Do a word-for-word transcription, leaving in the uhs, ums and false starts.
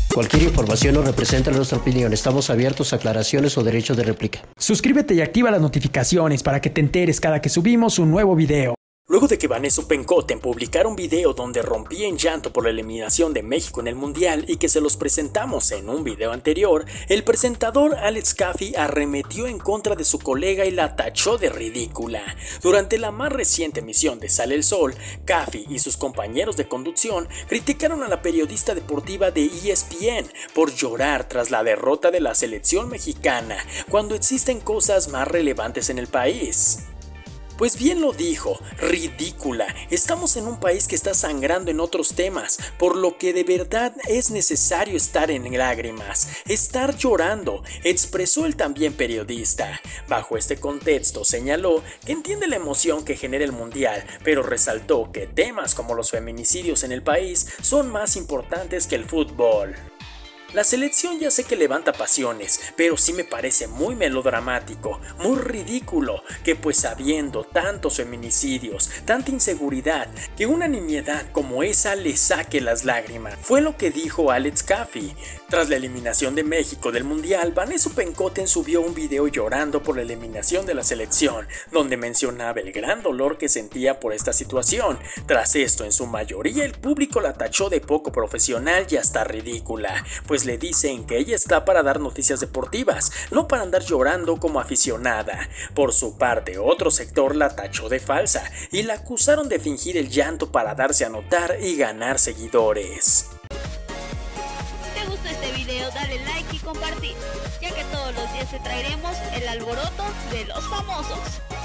Cualquier información no representa nuestra opinión. Estamos abiertos a aclaraciones o derechos de réplica. Suscríbete y activa las notificaciones para que te enteres cada que subimos un nuevo video. Luego de que Vanessa Pencoten publicara un video donde rompía en llanto por la eliminación de México en el Mundial y que se los presentamos en un video anterior, el presentador Alex Caffey arremetió en contra de su colega y la tachó de ridícula. Durante la más reciente emisión de Sale el Sol, Caffey y sus compañeros de conducción criticaron a la periodista deportiva de E S P N por llorar tras la derrota de la selección mexicana, cuando existen cosas más relevantes en el país. Pues bien lo dijo, ridícula. Estamos en un país que está sangrando en otros temas, por lo que de verdad es necesario estar en lágrimas, estar llorando, expresó el también periodista. Bajo este contexto señaló que entiende la emoción que genera el mundial, pero resaltó que temas como los feminicidios en el país son más importantes que el fútbol. La selección ya sé que levanta pasiones, pero sí me parece muy melodramático, muy ridículo, que pues sabiendo tantos feminicidios, tanta inseguridad, que una nimiedad como esa le saque las lágrimas. Fue lo que dijo Alex Caffey. Tras la eliminación de México del Mundial, Vanessa Pencoten subió un video llorando por la eliminación de la selección, donde mencionaba el gran dolor que sentía por esta situación. Tras esto, en su mayoría el público la tachó de poco profesional y hasta ridícula, pues le dicen que ella está para dar noticias deportivas, no para andar llorando como aficionada. Por su parte, otro sector la tachó de falsa y la acusaron de fingir el llanto para darse a notar y ganar seguidores. Si te gustó este video, dale like y compartir, ya que todos los días te traeremos el alboroto de los famosos.